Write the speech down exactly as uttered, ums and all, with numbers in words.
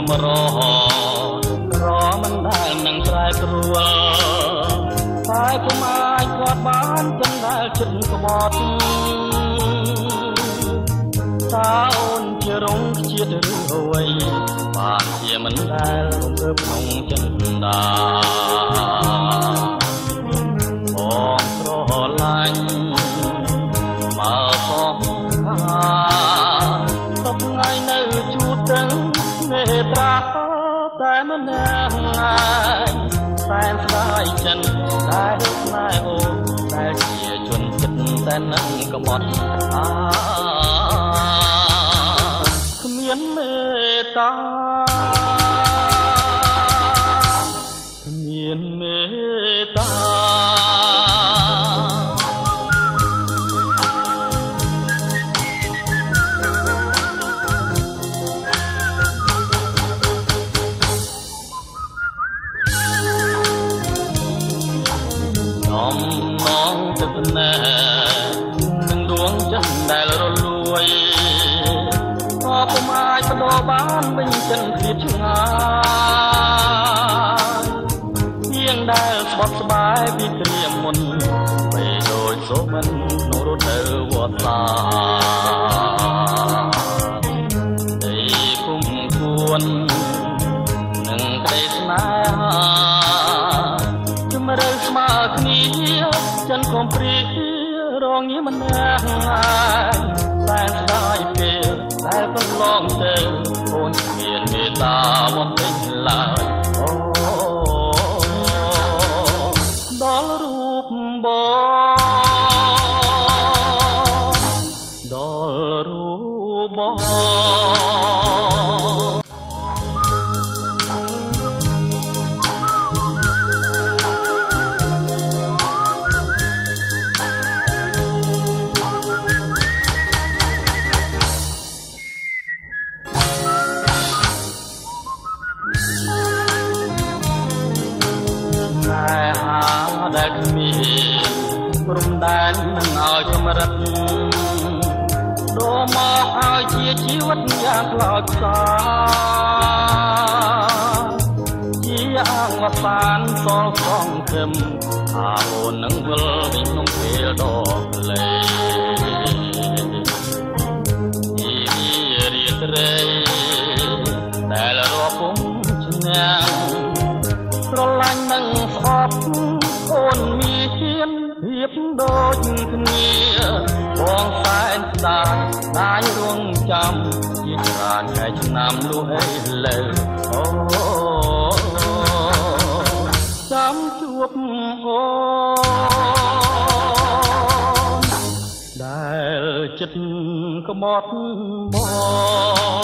รอรอมันได้นั่งใต้ครัวตายผู้ไม้กอดบ้านจนได้ขึ้นกบฏสาวជារងជាតិរឿយបានជាមិនដែលរំភើបក្នុងចិន្តាបងស្រឡាញ់មកផងខាទុកថ្ងៃនៅជួបទាំងមេត្រាតែមិនណាងតែស្ដាយចិនតែស្នេហ៍អូនតែជាជនចិត្តតែនឹងក្បត់អាមានមេត្តាមានមេត្តានំនងទឹកណែនឹងដួងចិត្តដែលរលួយក៏ពុំអាចបដោបានវិញចិនភាពឆ្ងាយជាងដែលស្បត់ស្បាយពីក្រៀមមុនបីដូចសូមិននោះរត់ទៅវត្តតាដីគុំគួននឹងក្តីស្នេហាជំរឿស្មើគ្នាចិនកុំព្រីរងងារមិនណាតែស្ដាយពេលតែកន្លងទៅអូនមានមេត្តាបំពេញឡើយអូដល់រូបបងដល់រូបបងដែលគ្មានព្រំដែននឹងឲ្យកម្រិតដូរមកឲ្យជាជីវិតយ៉ាងខ្លោចផ្សាជាអង្គវសានសល់សងខឹមអាអូននឹងវិលវិញក្នុងពេលដ៏លេជីរីត្រីដែលរាប់ពុំឈ្នះស្រឡាញ់នឹងស្អប់អូនមានភាពដូចគ្នាបងសែនស្ដាយដាយរួងចាំជាច្រើនថ្ងៃឆ្នាំលុះអីលើអូចាំជួបអូនដែលចិត្តក្បត់បង